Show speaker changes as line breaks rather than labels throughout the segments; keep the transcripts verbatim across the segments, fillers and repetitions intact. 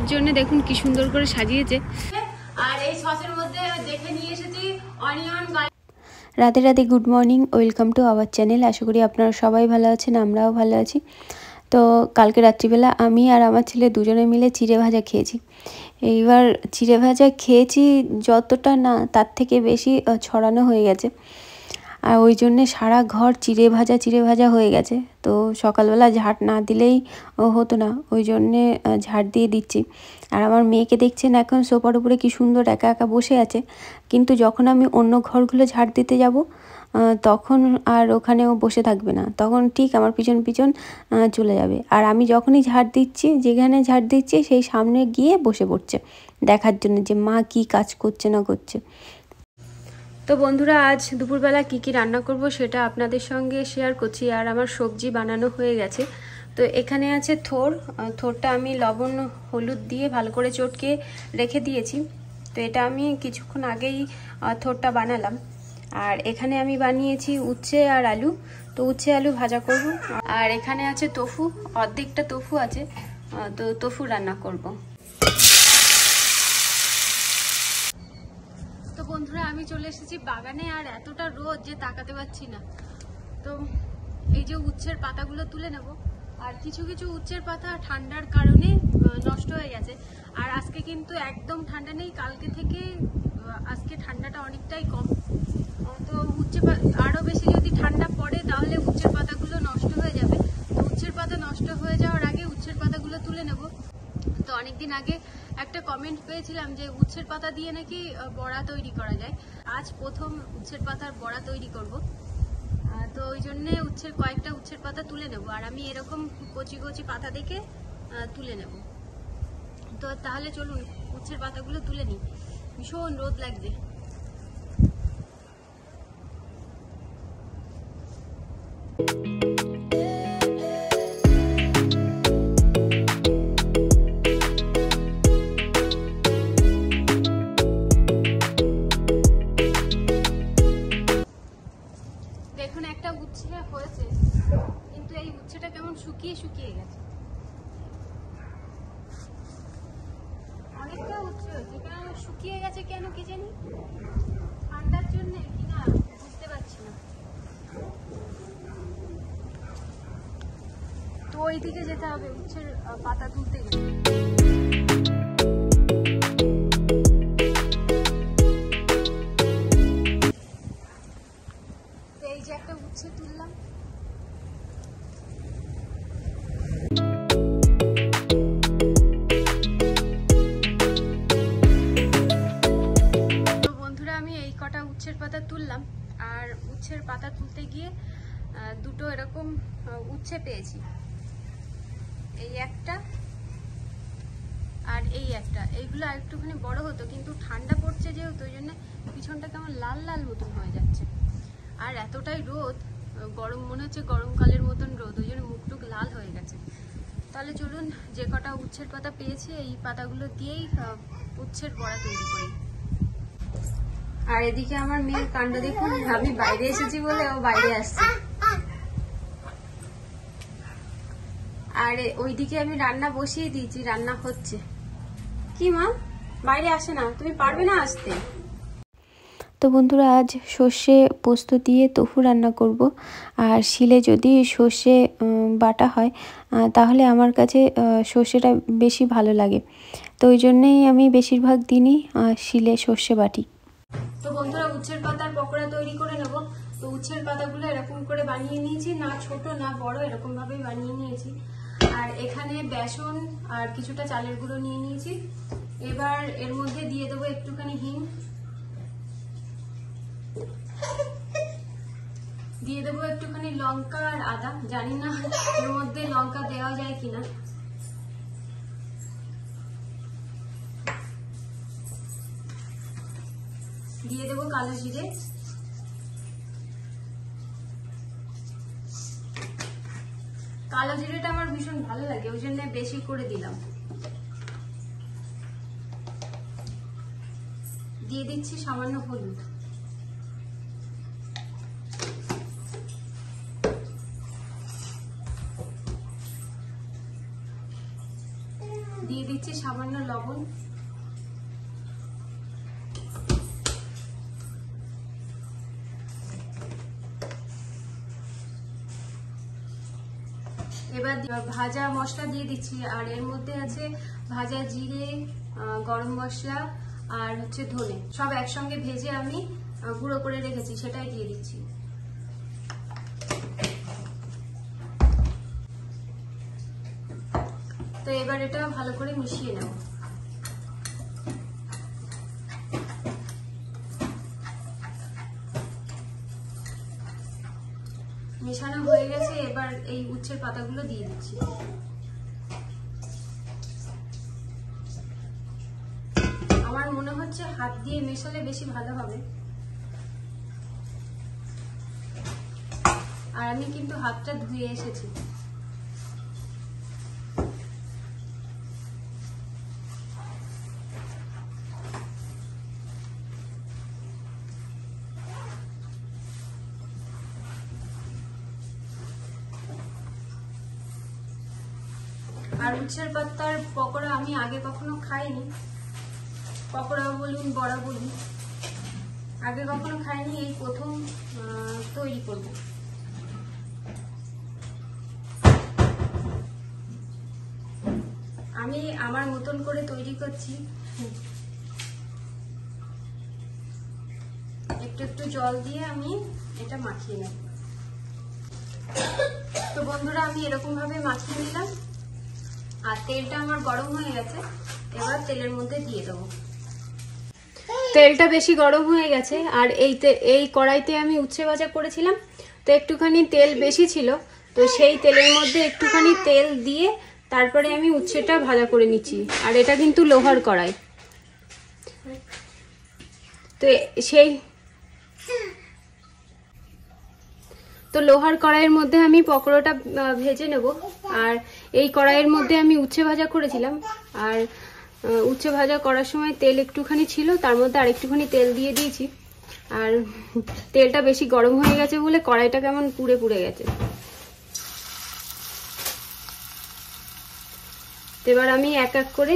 জন্য দেখুন কি সুন্দর করে সাজিয়েছে। আর এই সসের মধ্যে দেখে নিয়ে এসেছি onion. Radhe Radhe, good morning, welcome to our channel. আশা করি আপনারা সবাই ভালো আছেন, আমরাও ভালো আছি। তো কালকে রাত্রিবেলা আমি আর আমার ছেলে দুজনে মিলে চিড়ে ভাজা খেয়েছি। এইবার চিড়ে ভাজা খেয়েছি যতটা না, তার থেকে বেশি ছড়ানো হয়ে গেছে, আর ওই জন্যে সারা ঘর চিড়ে ভাজা চিড়ে ভাজা হয়ে গেছে। তো সকালবেলা ঝাঁট না দিলেই হতো না, ওই জন্যে ঝাঁট দিয়ে দিচ্ছি। আর আমার মেয়েকে দেখছেন এখন সোফার উপরে কি সুন্দর একা একা বসে আছে, কিন্তু যখন আমি অন্য ঘরগুলো ঝাঁট দিতে যাব তখন আর ওখানেও বসে থাকবে না, তখন ঠিক আমার পিছন পিছন চলে যাবে। আর আমি যখনই ঝাঁট দিচ্ছি, যেখানে ঝাঁট দিচ্ছি সেই সামনে গিয়ে বসে পড়ছে দেখার জন্য যে মা কি কাজ করছে না করছে। তো বন্ধুরা, আজ দুপুরবেলা কি কি রান্না করব সেটা আপনাদের সঙ্গে শেয়ার করছি। আর আমার সবজি বানানো হয়ে গেছে। তো এখানে আছে থোর, থোরটা আমি লবণ হলুদ দিয়ে ভালো করে চটকে রেখে দিয়েছি। তো এটা আমি কিছুক্ষণ আগেই থোরটা বানালাম। আর এখানে আমি বানিয়েছি উচ্ছে আর আলু। তো উচ্ছে আলু ভাজা করব। আর এখানে আছে তোফু, অর্ধেকটা তোফু আছে, তো তোফু রান্না করব। তো বন্ধুরা, আমি চলে এসেছি বাগানে। আর এতটা রোদ যে তাকাতে পারছি না। তো এই যে উচ্ছের পাতাগুলো তুলে নেব। আর কিছু কিছু উচ্ছের পাতা ঠান্ডার কারণে নষ্ট হয়ে গেছে। আর আজকে কিন্তু একদম ঠান্ডা নেই, কালকে থেকে আজকে ঠান্ডাটা অনেকটাই কম। তো উচ্ছে আরও বেশি যদি ঠান্ডা পড়ে তাহলে উচ্ছের পাতাগুলো নষ্ট হয়ে যাবে। তো উচ্ছের পাতা নষ্ট হয়ে যাওয়ার আগে উচ্ছের পাতাগুলো তুলে নেব। তো অনেকদিন আগে একটা কমেন্ট পেয়েছিলাম যে উচ্ছের পাতা দিয়ে নাকি বড়া তৈরি করা যায়। আজ প্রথম উচ্ছের পাতার বড়া তৈরি করব। তো ওই জন্যে উচ্ছের কয়েকটা উচ্ছের পাতা তুলে নেব। আর আমি এরকম কচি কচি পাতা দেখে তুলে নেব। তো তাহলে চলুন উচ্ছের পাতাগুলো তুলে নিই। ভীষণ রোদ লাগছে। দেখুন একটা উচ্ছে হয়েছে, কিন্তু এই উচ্ছেটা কেমন শুকিয়ে শুকিয়ে গেছে। অনেকটা উচ্ছে হয়েছে, কেন শুকিয়ে গেছে কেন কি জানি, ঠান্ডার জন্য কিনা বুঝতে পারছি না। তো ওই দিকে যেতে হবে উচ্ছের পাতা তুলতে গেলে। এই যে একটা উচ্ছে তুললাম। তো বন্ধুরা, আমি এই কটা উচ্ছের পাতা তুললাম। আর উচ্ছের পাতা তুলতে গিয়ে দুটো এরকম উচ্ছে পেয়েছি, এই একটা আর এই একটা। এইগুলো আর একটুখানি বড় হতো, কিন্তু ঠান্ডা পড়ছে যেহেতু ওই জন্য পিছনটা কেমন লাল লাল মতন হয়ে যাচ্ছে। আর এতটাই রোদ, গরম মনে হচ্ছে গরমকালের মতন রোদ, ওই জন্য মুখটুক লাল হয়ে গেছে। তাহলে চলুন যে কটা উচ্ছের পাতা পেয়েছি এই পাতাগুলো দিয়েই উচ্ছের বড়া তৈরি করি। আর এদিকে আমার মেয়ের কাণ্ড দেখুন, আমি বাইরে এসেছি বলে ও বাইরে আসছে। আর ওইদিকে আমি রান্না বসিয়ে দিয়েছি, রান্না হচ্ছে। কি মা, বাইরে আসে না, তুমি পারবে না আসতে? তো বন্ধুরা, আজ সর্ষে পোস্ত দিয়ে তোফু রান্না করব। আর শিলে যদি সর্ষে বাটা হয় তাহলে আমার কাছে সর্ষেটা বেশি ভালো লাগে। তো ওই জন্যেই আমি বেশিরভাগ দিনই শিলে সর্ষে বাটি। তো বন্ধুরা, উচ্ছের পাতার পকোড়া তৈরি করে নেব। তো উচ্ছের পাতাগুলো এরকম করে বানিয়ে নিয়েছি, না ছোট না বড়, এরকম ভাবে বানিয়ে নিয়েছি। আর এখানে বেসন আর কিছুটা চালের গুঁড়ো নিয়ে নিয়েছি। এবার এর মধ্যে দিয়ে দেবো একটুখানি হিং, দিয়ে দেবো একটুখানি লঙ্কা আর আদা। জানি না এর মধ্যে লঙ্কা দেওয়া যায় কিনা। দিয়ে দেবো কালো জিরে, কালো জিরেটা আমার ভীষণ ভালো লাগে, ওই জন্য বেশি করে দিলাম। দিয়ে দিচ্ছি সামান্য হলুদ। দিয়ে দিচ্ছি সামান্য লবণ, এবার ভাজা মশলা দিয়ে দিচ্ছি। আর এর মধ্যে আছে ভাজা জিরে, গরম মশলা আর হচ্ছে ধনে, সব একসঙ্গে ভেজে আমি গুঁড়ো করে রেখেছি, সেটাই দিয়ে দিচ্ছি। তো এবার এটা ভালো করে মিশিয়ে নেব। মেশানো হয়ে গেছে, এবার এই উচ্ছের পাতাগুলো দিয়ে দিচ্ছি। আমার মনে হচ্ছে হাত দিয়ে মেশালে বেশি ভালো হবে, আর আমি কিন্তু হাতটা ধুয়ে এসেছি। আর উচ্ছের পাতার পকোড়া আমি আগে কখনো খাইনি, পকোড়া বলুন বড়া বলুন, আগে কখনো খাইনি, এই প্রথম তৈরি করব। আমি আমার মতন করে তৈরি করছি, একটু একটু জল দিয়ে আমি এটা মাখিয়ে নেব। তো বন্ধুরা, আমি এরকম ভাবে মাখিয়ে নিলাম, আর তেলটা আমার গরম হয়ে গেছে, এবার তেলের মধ্যে দিয়ে দেবো। তেলটা বেশি গরম হয়ে গেছে, আর এই এই কড়াইতে আমি উচ্ছে ভাজা করেছিলাম, তো একটুখানি তেল বেশি ছিল, তো সেই তেলের মধ্যে একটুখানি তেল দিয়ে তারপরে আমি উচ্ছেটা ভাজা করে নিচ্ছি। আর এটা কিন্তু লোহার কড়াই, তো সেই তো লোহার কড়াইয়ের মধ্যে আমি পকোড়াটা ভেজে নেব। আর এই কড়াইয়ের মধ্যে আমি উচ্ছে ভাজা করেছিলাম, আর উচ্ছে ভাজা করার সময় তেল একটুখানি ছিল, তার মধ্যে আর একটুখানি তেল দিয়ে দিয়েছি। আর তেলটা বেশি গরম হয়ে গেছে বলে কড়াইটা কেমন পুড়ে পুড়ে গেছে। এবার আমি এক এক করে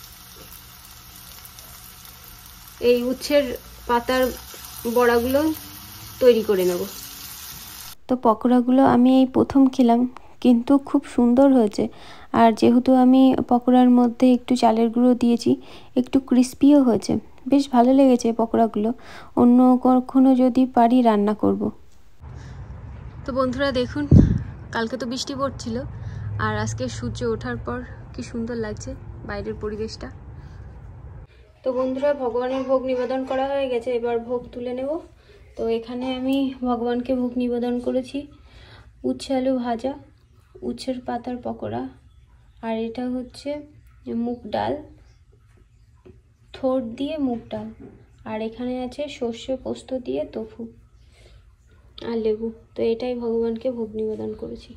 এই উচ্ছের পাতার বড়াগুলো তৈরি করে নেব।
তো পকোড়াগুলো আমি এই প্রথম খেলাম, কিন্তু খুব সুন্দর হয়েছে। আর যেহেতু আমি পকোড়ার মধ্যে একটু চালের গুঁড়ো দিয়েছি, একটু ক্রিস্পিও হয়েছে, বেশ ভালো লেগেছে পকোড়াগুলো। অন্য কখনো যদি পারি রান্না করব।
তো বন্ধুরা দেখুন, কালকে তো বৃষ্টি পড়ছিল, আর আজকে সূর্য ওঠার পর কি সুন্দর লাগছে বাইরের পরিবেশটা। তো বন্ধুরা, ভগবানের ভোগ নিবেদন করা হয়ে গেছে, এবার ভোগ তুলে নেব। তো এখানে আমি ভগবানকে ভোগ নিবেদন করেছি উচ্ছে আলু ভাজা, উচ্ছের পাতার পকোড়া, আর এটা হচ্ছে মুগ ডাল, থোড় দিয়ে মুগ ডাল, আর এখানে আছে সর্ষে পোস্ত দিয়ে তোফু আর লেবু। তো এটাই ভগবানকে ভোগ নিবেদন করেছি।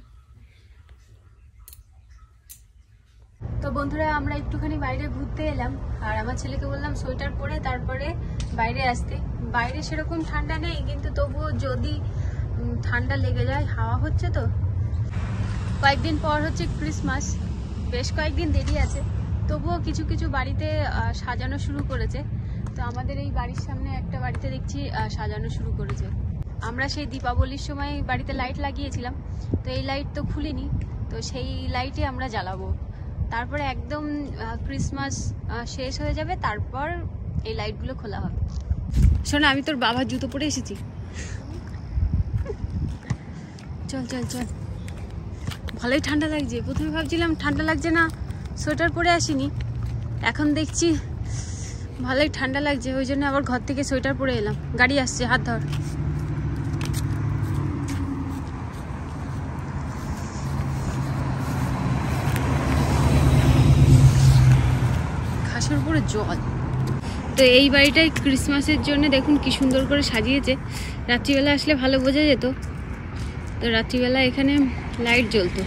তো বন্ধুরা, আমরা একটুখানি বাইরে ঘুরতে এলাম, আর আমার ছেলেকে বললাম সোয়েটার পরে তারপরে বাইরে আসতে। বাইরে সেরকম ঠান্ডা নেই, কিন্তু তবুও যদি ঠান্ডা লেগে যায়, হাওয়া হচ্ছে তো। কয়েকদিন পর হচ্ছে ক্রিসমাস, বেশ কয়েকদিন দেরি আছে, তবুও কিছু কিছু বাড়িতে সাজানো শুরু করেছে। তো আমাদের এই বাড়ির সামনে একটা বাড়িতে দেখছি সাজানো শুরু করেছে। আমরা সেই দীপাবলির সময় বাড়িতে লাইট লাগিয়েছিলাম, তো এই লাইট তো খুলিনি, তো সেই লাইটে আমরা জ্বালাবো। তারপরে একদম ক্রিসমাস শেষ হয়ে যাবে, তারপর এই লাইটগুলো খোলা হবে। শোনা, আমি তোর বাবার জুতো পরে এসেছি, চল চল চল। ভালোই ঠান্ডা লাগছে। প্রথমে ভাবছিলাম ঠান্ডা লাগছে না, সোয়েটার পরে আসিনি, এখন দেখছি ভালোই ঠান্ডা লাগছে, ওই জন্য আবার ঘর থেকে সোয়েটার পরে এলাম। গাড়ি আসছে, হাত ধর। ঘাসের উপরে জল। তো এই বাড়িটাই ক্রিসমাসের জন্য দেখুন কি সুন্দর করে সাজিয়েছে। রাত্রিবেলা আসলে ভালো বোঝা যেত, তো রাত্রিবেলা এখানে লাইট জ্বলতো।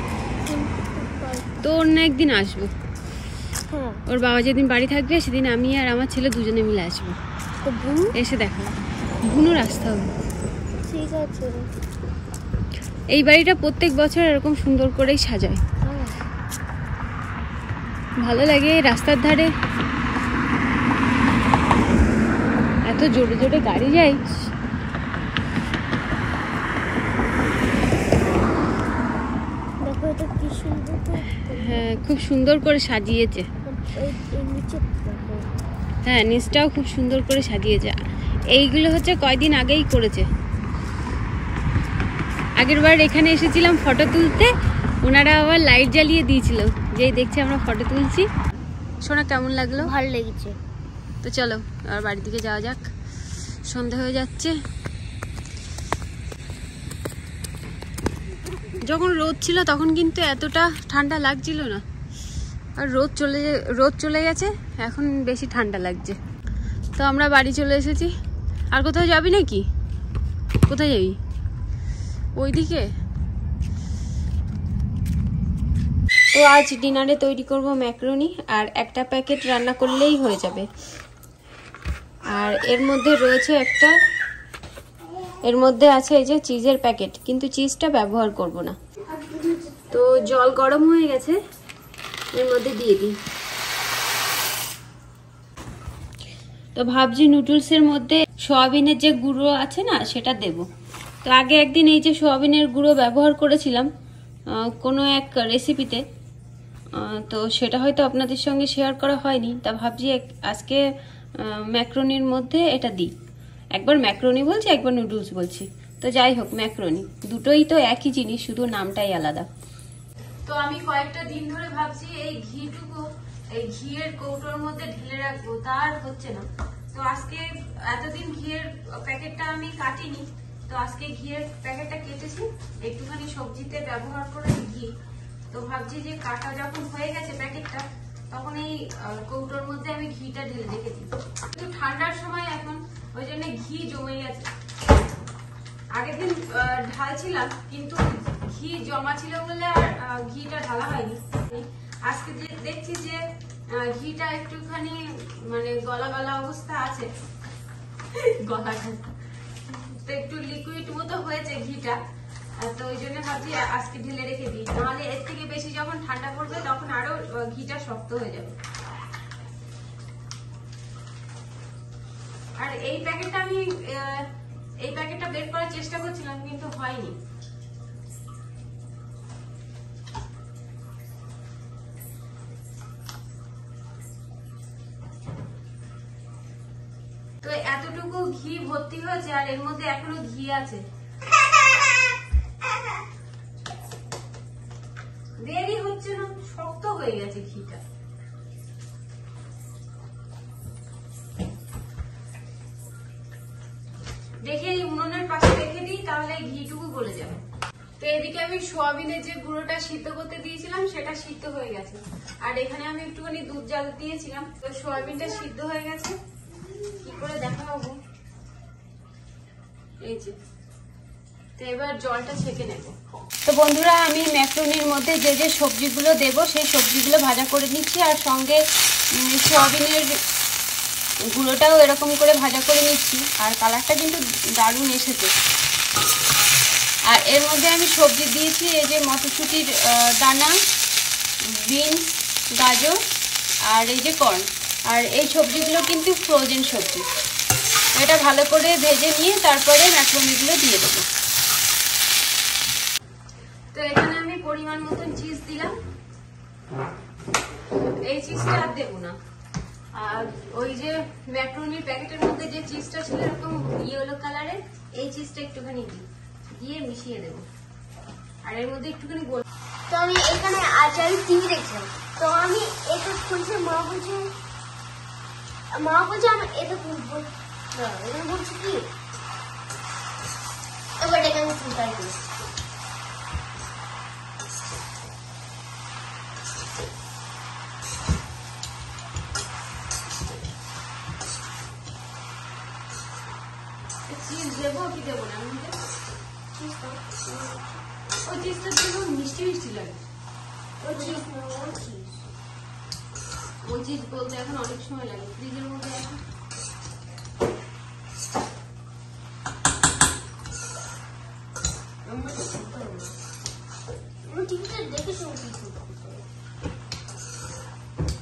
তো অন্য একদিন আসবো, ওর বাবা যেদিন বাড়ি থাকবে সেদিন আমি আর আমার ছেলে দুজনে মিলে আসবো, এসে দেখাবো। বুনুর আসতে হবে। ঠিক আছে। এই বাড়িটা প্রত্যেক বছর এরকম সুন্দর করেই সাজায়। ভালো লাগে রাস্তার ধারে এত জোরে জোরে গাড়ি যায়। হ্যাঁ, খুব সুন্দর করে সাজিয়েছে। হ্যাঁ, নিচটাও খুব সুন্দর করে সাজিয়েছে। এইগুলো হচ্ছে কয়দিন আগেই করেছে। আগের বার এখানে এসেছিলাম ফটো তুলতে, ওনারা আবার লাইট জ্বালিয়ে দিয়েছিল, যেই দেখছি আমরা ফটো তুলছি। শোনা কেমন লাগলো?
ভালো লেগেছে।
তো চলো আর বাড়ির দিকে যাওয়া যাক, সন্ধে হয়ে যাচ্ছে। যখন রোদ ছিল তখন কিন্তু এতটা ঠান্ডা লাগছিল না, আর রোদ চলে রোদ চলে গেছে, এখন বেশি ঠান্ডা লাগছে। তো আমরা বাড়ি চলে এসেছি। আর কোথাও যাবি নাকি? কোথায় যাবি? ওইদিকে। তো আজ ডিনারে তৈরি করব ম্যাকারনি, আর একটা প্যাকেট রান্না করলেই হয়ে যাবে। আর এর মধ্যে রয়েছে একটা, এর মধ্যে আছে এই যে চিজের প্যাকেট, কিন্তু চিজটা ব্যবহার করব না। তো জল গরম হয়ে গেছে, এর মধ্যে দিয়ে দিই। তো ভাবছি নুডলসের মধ্যে সয়াবিনের যে গুঁড়ো আছে না, সেটা দেব। তো আগে একদিন এই যে সয়াবিনের গুঁড়ো ব্যবহার করেছিলাম কোনো এক রেসিপিতে, তো সেটা হয়তো আপনাদের সঙ্গে শেয়ার করা হয়নি। তা ভাবছি আজকে ম্যাকারনির মধ্যে এটা দিই। একবার ম্যাকারনি বলছি, একবার নুডলস বলছি। তো যাই হোক, ম্যাকারনি দুটোই তো একই জিনিস, শুধু নামটাই আলাদা। তো আমি কয়েকটা দিন ধরে ভাবছি এই ঘিটুকু এই ঘিয়ের কৌটোর মধ্যে ঢেলে রাখবো, তার হচ্ছে না। তো আজকে এতদিন ঘিয়ের প্যাকেটটা আমি কাটিনি, তো আজকে ঘিয়ের প্যাকেটটা কেটেছি, একটুখানি সবজিতে ব্যবহার করে ঘি। তো ভাবছি যে কাটা যখন হয়ে গেছে প্যাকেটটা, তখন এই কৌটোর মধ্যে আমি ঘিটা ঢেলে রেখে দিই। কিন্তু ঠান্ডার সময় এখন, ওই জন্য ঘি জমে গেছে। আগের দিন ঢালছিলাম, কিন্তু ঘি জমা ছিল বলে আর ঘিটা ঢালা হয়নি। আজকে দেখছি যে ঘিটা একটুখানি মানে গলা গলা অবস্থা আছে, গলা তো একটু লিকুইড মতো হয়েছে ঘিটা। তো ওই জন্য ভাবছি আজকে ঢেলে রেখে দিই, নাহলে এর থেকে বেশি যখন ঠান্ডা পড়বে তখন আরো ঘিটা শক্ত হয়ে যাবে। আর এই প্যাকেটটা আমি এই প্যাকেটটা বের করার চেষ্টা করছিলাম, কিন্তু হয়নি। তো এতটুকু ঘি ভর্তি হয়েছে, আর এর মধ্যে এখনো ঘি আছে। দেরি হচ্ছে না, শক্ত হয়ে গেছে ঘিটা। দেখে এই উনুনের পাশে রেখে দিই, তাহলে ঘিটুকু গলে যাবে। তো এদিকে আমি সোয়াবিনের যে গুঁড়োটা সিদ্ধ করতে দিয়েছিলাম, সেটা সিদ্ধ হয়ে গেছে। আর এখানে আমি একটুখানি দুধ জাল দিয়েছিলাম, তো সোয়াবিনটা সিদ্ধ হয়ে গেছে। কি করে দেখাবো, এই যে। তো এবার জলটা ছেঁকে নেব। তো বন্ধুরা, আমি ম্যাকারনির মধ্যে যে যে সবজিগুলো দেব, সেই সবজিগুলো ভাজা করে নিচ্ছি, আর সঙ্গে সোয়াবিনের গুঁড়োটাও এরকম করে ভাজা করে নিচ্ছি। আর কালারটা কিন্তু দারুণ এসেছে। আর এর মধ্যে আমি সবজি দিয়েছি এই যে মটরশুঁটির দানা, বিনস, গাজর, আর এই যে কর্ন। আর এই সবজিগুলো কিন্তু ফ্রোজেন সবজি। এটা ভালো করে ভেজে নিয়ে তারপরে ম্যাকারনিগুলো দিয়ে দেবো। তো এখানে আমি পরিমাণ মতন চিজ দিলাম। এই চিজটা আর দেবো না। আর ওই যে ম্যাকারনির প্যাকেটের মধ্যে যে চিজটা ছিল এরকম ইয়েলো কালারের, এই চিজটা একটুখানি দিই, দিয়ে মিশিয়ে দেবো। আর এর মধ্যে একটুখানি গোল।
তো আমি এখানে আচার টিভি দেখছিলাম, তো আমি এটা খুলছে, মা বলছে মা বলছে আমি এটা খুলবো না, আমি বলছি কি এবার এটা আমি খুলতে দিই।
চিজ দেবো কি দেবো না? ওই চিজটা দেবো, মিষ্টি মিষ্টি লাগে।
ওই চিজ না, ওই চিজ
ওই চিজ বলতে এখন অনেক সময় লাগে, ফ্রিজের মধ্যে আছে।
টিভিতে দেখেছি।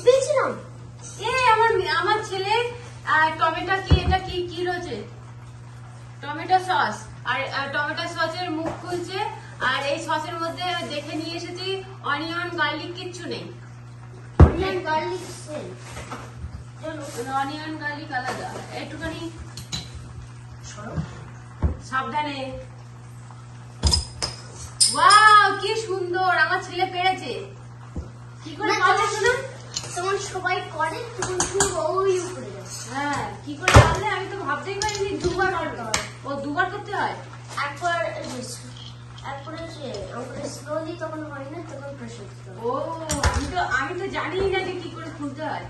পেয়েছিলাম।
এ আমার আমার ছেলে টমেটো কি এটা কি কি রয়েছে টমেটো সস আর টমেটো সসের মুখ খুলছে আর এই সসের মধ্যে দেখে নিয়ে এসেছি অনিয়ন গার্লিক কিচ্ছু নেই।
Onion garlic sell
onion garlic আলাদা একটুখানি সাবধানে। ওয়াও কি সুন্দর আমার ছেলে পেরেছে। কি করে পারলে শোনা
তখন সবাই করে তখন শুধু ওই উপরে
হ্যাঁ কি করে পারলে আমি তো ভাবতেই পারিনি দুবার করতে হয়। ও দুবার করতে হয়
একবার একবারে স্লোলি তখন হয় না তখন প্রেশার দিতে হয়।
ও আমি তো আমি তো জানি না যে কি করে খুলতে হয়।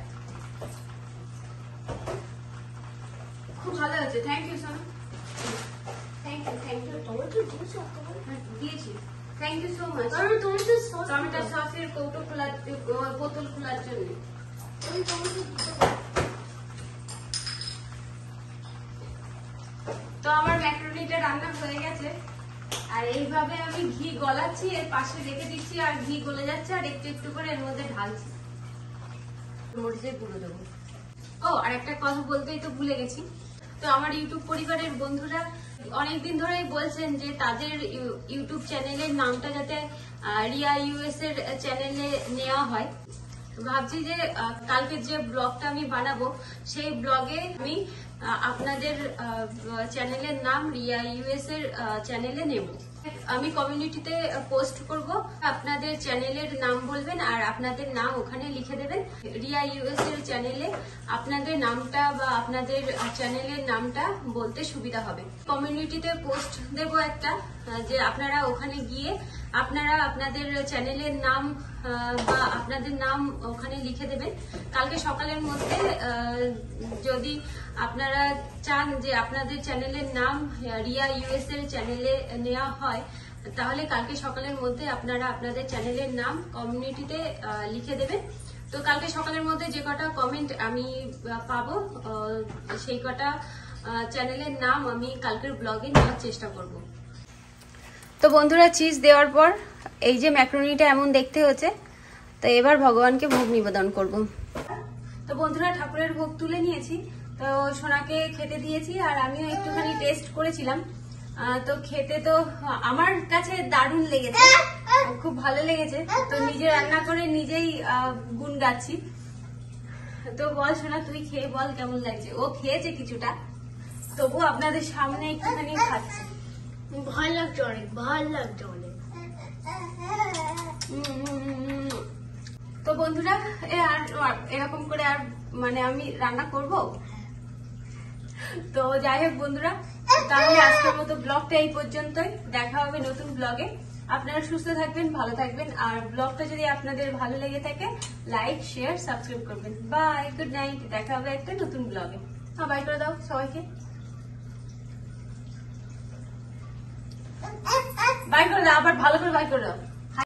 খুব ভালো হয়েছে থ্যাংক ইউ সোনা thank you thank you
tomato দিয়েছো
দিয়েছি থ্যাংক ইউ সো মাচ।
কারণ টমেটো সস
টমেটো সসের কৌটো খোলার বোতল খোলার জন্য
ওই টমেটো
তো আমার ম্যাকারনিটা রান্না হয়ে গেছে আর এইভাবে আমি ঘি গলাচ্ছি এর পাশে রেখে দিচ্ছি আর ঘি গলে যাচ্ছে আর একটু একটু করে এর মধ্যে ঢালছি মরিচের গুঁড়ো দেবো। ও আর একটা কথা বলতেই তো ভুলে গেছি। তো আমার ইউটিউব পরিবারের বন্ধুরা অনেকদিন ধরেই বলছেন যে তাদের ইউটিউব চ্যানেলের নামটা যাতে রিয়া ইউএস এর চ্যানেলে নেওয়া হয়। ভাবছি যে কালকে যে ব্লগটা আমি বানাবো সেই ব্লগে আমি আপনাদের চ্যানেলের নাম রিয়া ইউএস এর চ্যানেলে নেব। আমি কমিউনিটিতে পোস্ট করব আপনাদের চ্যানেলের নাম বলবেন আর আপনাদের নাম ওখানে লিখে দেবেন। রিয়া ইউএস এর চ্যানেলে আপনাদের নামটা বা আপনাদের চ্যানেলের নামটা বলতে সুবিধা হবে। কমিউনিটিতে পোস্ট দেব একটা যে আপনারা ওখানে গিয়ে আপনারা আপনাদের চ্যানেলের নাম বা আপনাদের নাম ওখানে লিখে দেবেন। কালকে সকালের মধ্যে যদি আপনারা চান যে আপনাদের চ্যানেলের নাম রিয়া ইউএস এর চ্যানেলে নেওয়া হয় তাহলে কালকে সকালের মধ্যে আপনারা আপনাদের চ্যানেলের নাম কমিউনিটিতে লিখে দেবেন। তো কালকে সকালের মধ্যে যে কটা কমেন্ট আমি পাবো সেই কটা চ্যানেলের নাম আমি কালকের ব্লগে নেওয়ার চেষ্টা করব। তো বন্ধুরা চিজ দেওয়ার পর এই যে ম্যাকারনিটা এমন দেখতে হচ্ছে। তো এবার ভগবানকে ভোগ নিবেদন করব। তো বন্ধুরা ঠাকুরের ভোগ তুলে নিয়েছি। তো সোনাকে খেতে দিয়েছি আর আমিও একটুখানি টেস্ট করেছিলাম। তো খেতে তো আমার কাছে দারুণ লেগেছে, খুব ভালো লেগেছে। তো নিজে রান্না করে নিজেই গুণ গাচ্ছি। তো বল সোনা তুই খেয়ে বল কেমন লাগছে। ও খেয়েছে কিছুটা তবু আপনাদের সামনে একটুখানি খাচ্ছি।
ভালো লাগছে অনেক ভালো লাগছে অনেক।
তো বন্ধুরা আর এরকম করে আর মানে আমি রান্না করব। তো যাই হোক বন্ধুরা তাহলে আজকের মতো ব্লগটা এই পর্যন্তই। দেখা হবে নতুন ব্লগে। আপনারা সুস্থ থাকবেন ভালো থাকবেন আর ব্লগটা যদি আপনাদের ভালো লেগে থাকে লাইক শেয়ার সাবস্ক্রাইব করবেন। Bye good night. দেখা হবে একটা নতুন ব্লগে। হ্যাঁ বাই করে দাও সবাইকে বাই করে দাও আবার ভালো করে বাই করে দাও।